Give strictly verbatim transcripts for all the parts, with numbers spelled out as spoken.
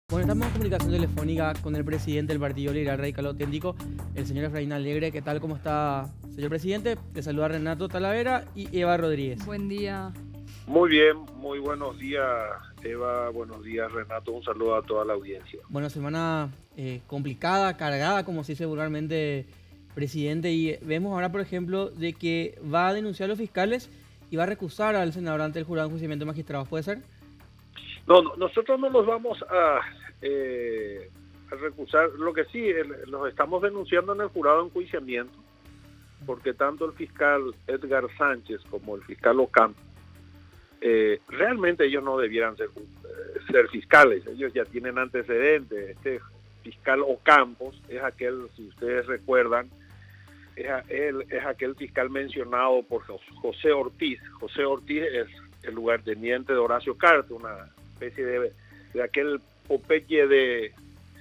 Bueno, estamos en comunicación telefónica con el presidente del Partido Liberal Radical Auténtico, el señor Efraín Alegre. ¿Qué tal? ¿Cómo está, señor presidente? Te saluda Renato Talavera y Eva Rodríguez. Buen día. Muy bien, muy buenos días, Eva. Buenos días, Renato. Un saludo a toda la audiencia. Bueno, semana eh, complicada, cargada, como se dice vulgarmente, presidente. Y vemos ahora, por ejemplo, de que va a denunciar a los fiscales y va a recusar al senador ante el jurado de enjuiciamiento de magistrados. ¿Puede ser? No, no, nosotros no los vamos a, eh, a recusar. Lo que sí, el, los estamos denunciando en el jurado de enjuiciamiento, porque tanto el fiscal Edgar Sánchez como el fiscal Ocampo, eh, realmente ellos no debieran ser, eh, ser fiscales. Ellos ya tienen antecedentes. Este fiscal Ocampos es aquel, si ustedes recuerdan, es, a, él, es aquel fiscal mencionado por José Ortiz. José Ortiz es el lugarteniente de Horacio Cartes, una especie de, de aquel Popeye de,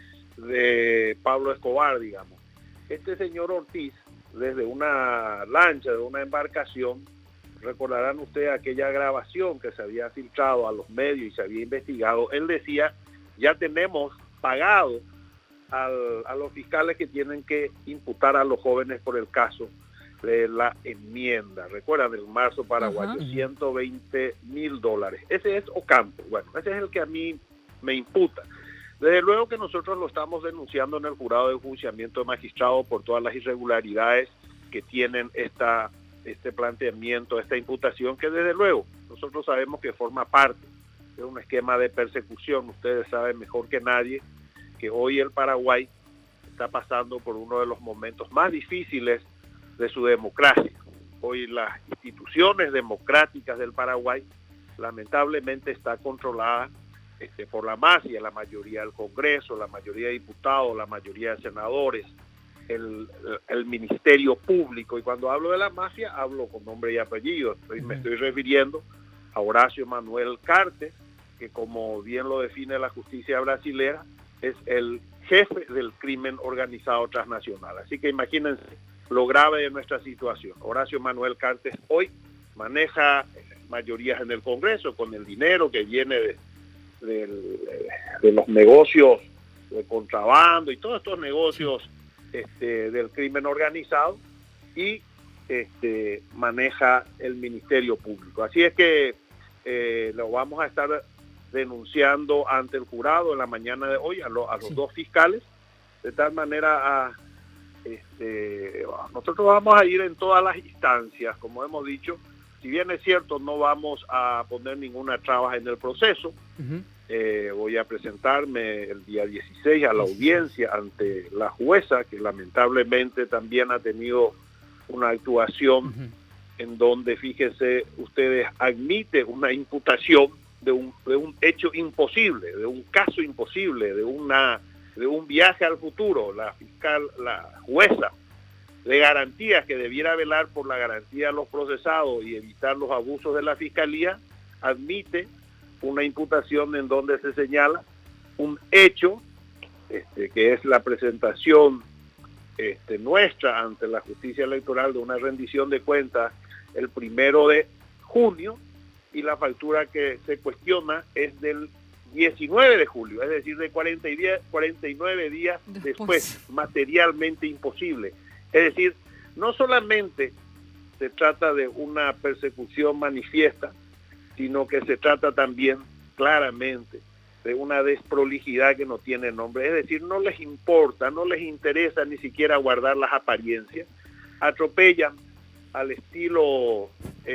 de Pablo Escobar, digamos. Este señor Ortiz, desde una lancha, de una embarcación, recordarán ustedes aquella grabación que se había filtrado a los medios y se había investigado, él decía, ya tenemos pagado al, a los fiscales que tienen que imputar a los jóvenes por el caso de la enmienda, recuerdan, el marzo paraguayo, uh-huh. ciento veinte mil dólares. Ese es Ocampo, bueno, ese es el que a mí me imputa. Desde luego que nosotros lo estamos denunciando en el jurado de enjuiciamiento de magistrados por todas las irregularidades que tienen esta, este planteamiento, esta imputación, que desde luego nosotros sabemos que forma parte de un esquema de persecución. Ustedes saben mejor que nadie que hoy el Paraguay está pasando por uno de los momentos más difíciles de su democracia. Hoy las instituciones democráticas del Paraguay lamentablemente está controlada este, por la mafia, la mayoría del Congreso, la mayoría de diputados, la mayoría de senadores, el, el Ministerio Público. Y cuando hablo de la mafia, hablo con nombre y apellido. Estoy, me estoy refiriendo a Horacio Manuel Cartes, que como bien lo define la justicia brasilera, es el jefe del crimen organizado transnacional. Así que imagínense lo grave de nuestra situación. Horacio Manuel Cartes hoy maneja mayorías en el Congreso con el dinero que viene de, de, de los negocios de contrabando y todos estos negocios este, del crimen organizado, y este, maneja el Ministerio Público. Así es que eh, lo vamos a estar denunciando ante el jurado en la mañana de hoy a, lo, a los sí. dos fiscales, de tal manera a Este, nosotros vamos a ir en todas las instancias, como hemos dicho. Si bien es cierto, no vamos a poner ninguna traba en el proceso. Uh-huh. eh, voy a presentarme el día dieciséis a la audiencia ante la jueza, que lamentablemente también ha tenido una actuación uh-huh. en donde, fíjense ustedes, admite una imputación de un, de un hecho imposible, de un caso imposible, de una de un viaje al futuro. La fiscal, la jueza de garantías, que debiera velar por la garantía de los procesados y evitar los abusos de la fiscalía, admite una imputación en donde se señala un hecho este, que es la presentación este, nuestra ante la justicia electoral de una rendición de cuentas el primero de junio, y la factura que se cuestiona es del diecinueve de julio, es decir, de cuarenta y nueve días después. después, materialmente imposible. Es decir, no solamente se trata de una persecución manifiesta, sino que se trata también claramente de una desprolijidad que no tiene nombre. Es decir, no les importa, no les interesa ni siquiera guardar las apariencias. Atropellan al estilo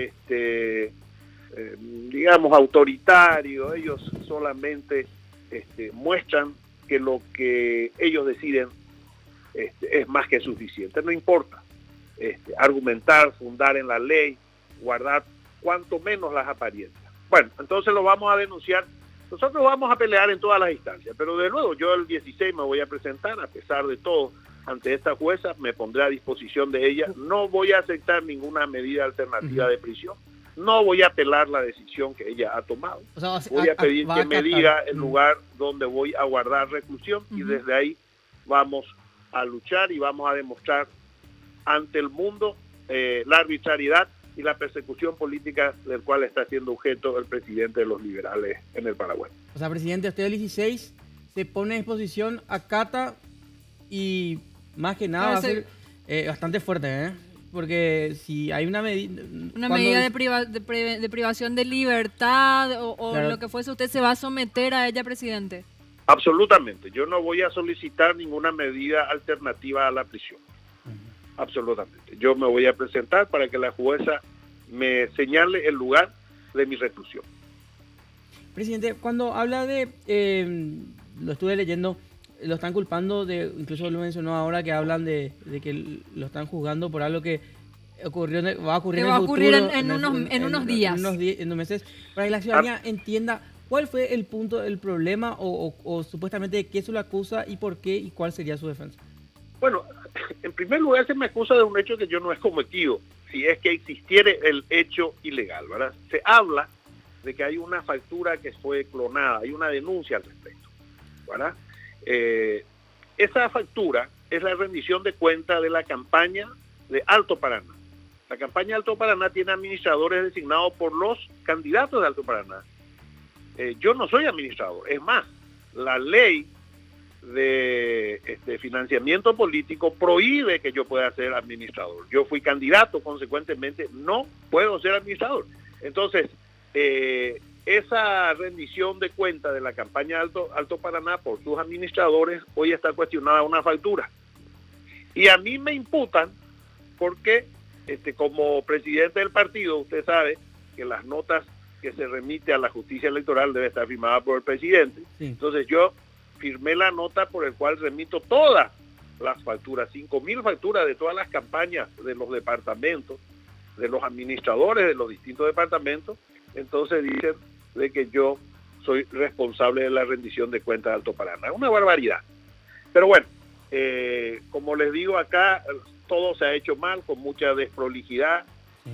este Eh, digamos autoritario. Ellos solamente este, muestran que lo que ellos deciden este, es más que suficiente. No importa este, argumentar, fundar en la ley, guardar cuanto menos las apariencias. Bueno, entonces lo vamos a denunciar. Nosotros vamos a pelear en todas las instancias, pero de nuevo yo el dieciséis me voy a presentar, a pesar de todo, ante esta jueza. Me pondré a disposición de ella. No voy a aceptar ninguna medida alternativa uh-huh. de prisión. No voy a apelar la decisión que ella ha tomado. O sea, voy a pedir a, a, que me diga el lugar donde voy a guardar reclusión uh-huh. y desde ahí vamos a luchar y vamos a demostrar ante el mundo eh, la arbitrariedad y la persecución política del cual está siendo objeto el presidente de los liberales en el Paraguay. O sea, presidente, usted el dieciséis se pone a disposición, acata y más que nada va a ser eh, bastante fuerte, ¿eh? Porque si hay una medida... Una medida de, priva de, pri de privación de libertad o, o claro. lo que fuese, ¿usted se va a someter a ella, presidente? Absolutamente. Yo no voy a solicitar ninguna medida alternativa a la prisión. Uh-huh. Absolutamente. Yo me voy a presentar para que la jueza me señale el lugar de mi reclusión. Presidente, cuando habla de... Eh, lo estuve leyendo... Lo están culpando de, incluso lo mencionó ahora, que hablan de, de que lo están juzgando por algo que ocurrió, va a ocurrir, que en, va a el ocurrir futuro, en, en, unos, en, en unos días. En unos, días, en unos meses, para que la ciudadanía ah. entienda cuál fue el punto, el problema o, o, o supuestamente de qué se lo acusa y por qué y cuál sería su defensa. Bueno, en primer lugar se me acusa de un hecho que yo no he cometido, si es que existiera el hecho ilegal, ¿verdad? Se habla de que hay una factura que fue clonada, hay una denuncia al respecto, ¿verdad? Eh, esa factura es la rendición de cuenta de la campaña de Alto Paraná. La campaña de Alto Paraná tiene administradores designados por los candidatos de Alto Paraná. Eh, yo no soy administrador. Es más, la ley de este, financiamiento político prohíbe que yo pueda ser administrador. Yo fui candidato, consecuentemente no puedo ser administrador. Entonces, eh, esa rendición de cuenta de la campaña Alto, Alto Paraná por sus administradores hoy está cuestionada una factura. Y a mí me imputan porque este, como presidente del partido, usted sabe que las notas que se remite a la justicia electoral debe estar firmada por el presidente. Sí. Entonces yo firmé la nota por el cual remito todas las facturas, cinco mil facturas de todas las campañas de los departamentos, de los administradores de los distintos departamentos. Entonces dicen de que yo soy responsable de la rendición de cuentas de Alto Paraná. Una barbaridad. Pero bueno, eh, como les digo acá, todo se ha hecho mal, con mucha desprolijidad.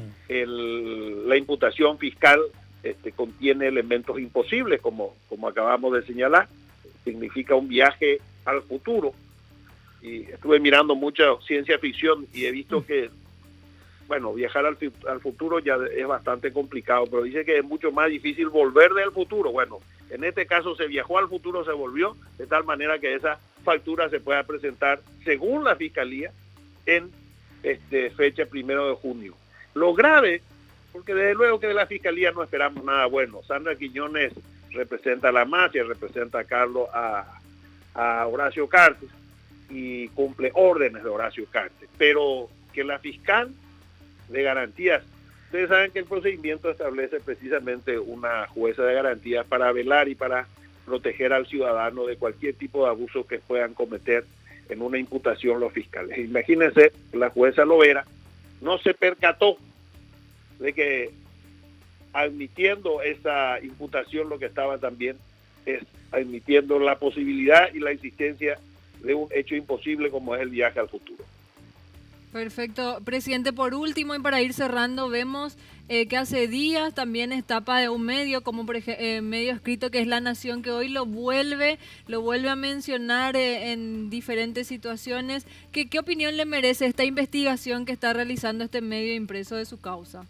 El, la imputación fiscal este, contiene elementos imposibles, como, como acabamos de señalar. Significa un viaje al futuro. Y estuve mirando mucha ciencia ficción y he visto que bueno, viajar al, al futuro ya es bastante complicado, pero dice que es mucho más difícil volver del futuro. Bueno, en este caso se viajó al futuro, se volvió, de tal manera que esa factura se pueda presentar, según la Fiscalía, en este, fecha primero de junio. Lo grave, porque desde luego que de la Fiscalía no esperamos nada bueno. Sandra Quiñones representa a la mafia, representa a Carlos, a, a Horacio Cartes, y cumple órdenes de Horacio Cartes, pero que la fiscal de garantías, ustedes saben que el procedimiento establece precisamente una jueza de garantías para velar y para proteger al ciudadano de cualquier tipo de abuso que puedan cometer en una imputación los fiscales. Imagínense, la jueza Lovera no se percató de que admitiendo esa imputación lo que estaba también es admitiendo la posibilidad y la existencia de un hecho imposible como es el viaje al futuro. Perfecto. Presidente, por último y para ir cerrando, vemos eh, que hace días también es tapa de un medio, como por ejemplo, eh, medio escrito que es La Nación, que hoy lo vuelve, lo vuelve a mencionar eh, en diferentes situaciones. ¿Qué, ¿Qué opinión le merece esta investigación que está realizando este medio impreso de su causa?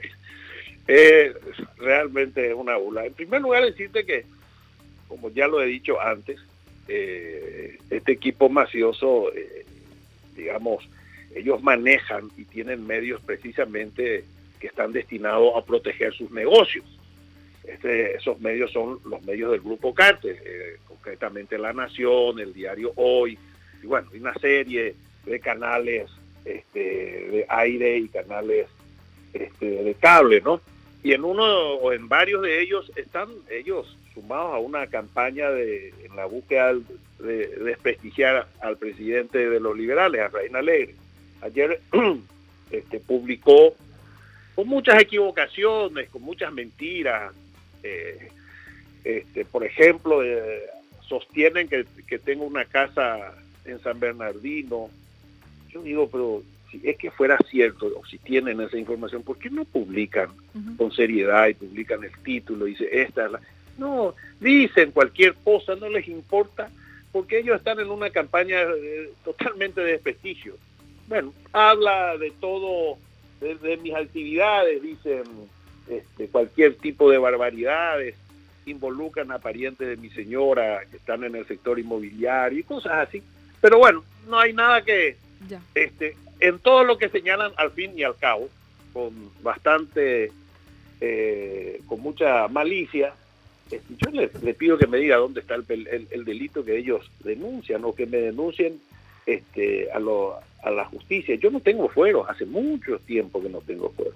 Eh, realmente es una burla. En primer lugar, decirte que, como ya lo he dicho antes, eh, este equipo mafioso, eh, digamos, ellos manejan y tienen medios precisamente que están destinados a proteger sus negocios. Este, esos medios son los medios del Grupo Cartes, eh, concretamente La Nación, el diario Hoy, y bueno, una serie de canales este, de aire y canales este, de cable, ¿no? Y en uno o en varios de ellos están ellos sumados a una campaña de en la búsqueda de, de desprestigiar al presidente de los liberales, a Reina Alegre. Ayer este, publicó con muchas equivocaciones, con muchas mentiras. Eh, este, por ejemplo, eh, sostienen que, que tengo una casa en San Bernardino. Yo digo, pero si es que fuera cierto, o si tienen esa información, ¿por qué no publican uh-huh. con seriedad y publican el título? Dice, esta es la... No, dicen cualquier cosa, no les importa, porque ellos están en una campaña eh, totalmente de desprestigio. Bueno, habla de todo, de, de mis actividades, dicen este, cualquier tipo de barbaridades, involucran a parientes de mi señora que están en el sector inmobiliario y cosas así. Pero bueno, no hay nada que... Ya. Este, en todo lo que señalan al fin y al cabo, con bastante, eh, con mucha malicia, este, yo les, les pido que me diga dónde está el, el, el delito que ellos denuncian o que me denuncien este, a, lo, a la justicia. Yo no tengo fueros, hace mucho tiempo que no tengo fueros.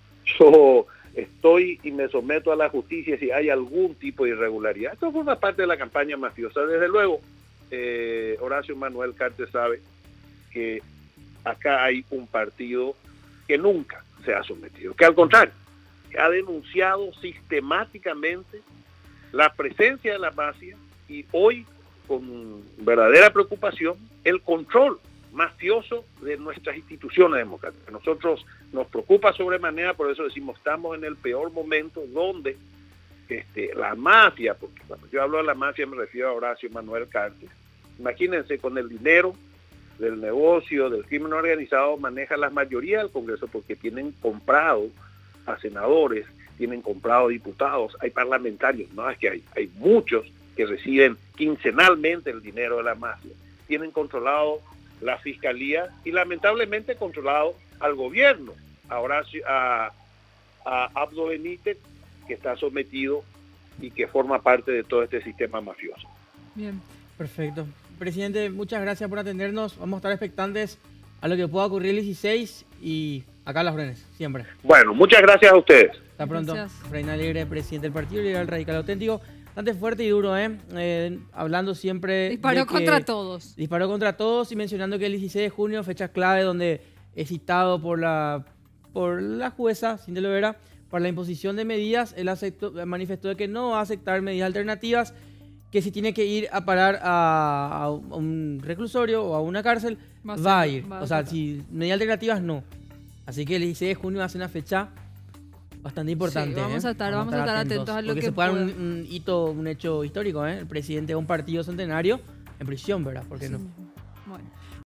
Yo estoy y me someto a la justicia si hay algún tipo de irregularidad. Esto forma parte de la campaña mafiosa. Desde luego, eh, Horacio Manuel Cartes sabe que acá hay un partido que nunca se ha sometido, que al contrario, que ha denunciado sistemáticamente la presencia de la mafia y hoy, con verdadera preocupación, el control mafioso de nuestras instituciones democráticas. A nosotros nos preocupa sobremanera, por eso decimos, estamos en el peor momento donde este, la mafia, porque cuando yo hablo de la mafia me refiero a Horacio Manuel Cartes, imagínense, con el dinero del negocio, del crimen organizado, maneja la mayoría del Congreso porque tienen comprado a senadores, tienen comprado diputados, hay parlamentarios, no es que hay, hay muchos que reciben quincenalmente el dinero de la mafia, tienen controlado la fiscalía y lamentablemente controlado al gobierno, a, Horacio, a, a Abdo Benítez, que está sometido y que forma parte de todo este sistema mafioso. Bien. Perfecto. Presidente, muchas gracias por atendernos. Vamos a estar expectantes a lo que pueda ocurrir el dieciséis y acá a las órdenes, siempre. Bueno, muchas gracias a ustedes. Hasta pronto. Gracias. Reina Alegre, presidente del Partido Liberal Radical Auténtico. Bastante fuerte y duro, ¿eh? eh hablando siempre... Disparó contra todos. Disparó contra todos y mencionando que el dieciséis de junio, fecha clave donde es citado por la, por la jueza, Cindy Lovera, para la imposición de medidas. Él aceptó, manifestó de que no va a aceptar medidas alternativas, que si tiene que ir a parar a, a un reclusorio o a una cárcel, va a, ser, va a ir. Va a o sea, si medidas alternativas, no. Así que el dieciséis de junio va a ser una fecha bastante importante. Sí, vamos, ¿eh? a estar, vamos a estar atentos, atentos a lo porque que se puede dar un, pueda. un hito, un hecho histórico, ¿eh? El presidente de un partido centenario en prisión, ¿verdad? ¿Por qué Sí. no? Bueno.